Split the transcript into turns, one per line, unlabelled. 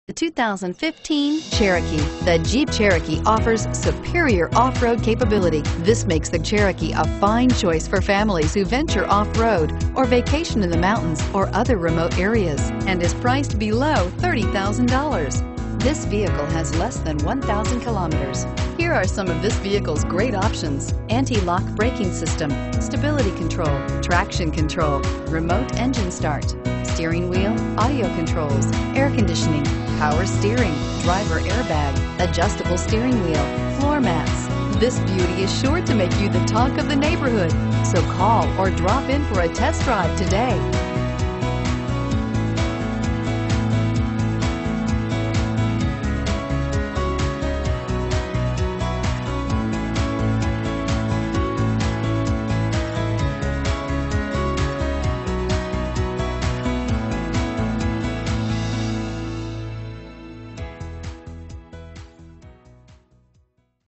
The 2015 Cherokee. The Jeep Cherokee offers superior off-road capability. This makes the Cherokee a fine choice for families who venture off-road or vacation in the mountains or other remote areas, and is priced below $30,000. This vehicle has less than 1,000 kilometers. Here are some of this vehicle's great options: anti-lock braking system, stability control, traction control, remote engine start, steering wheel audio controls, air conditioning, power steering, driver airbag, adjustable steering wheel, floor mats. This beauty is sure to make you the talk of the neighborhood. So call or drop in for a test drive today.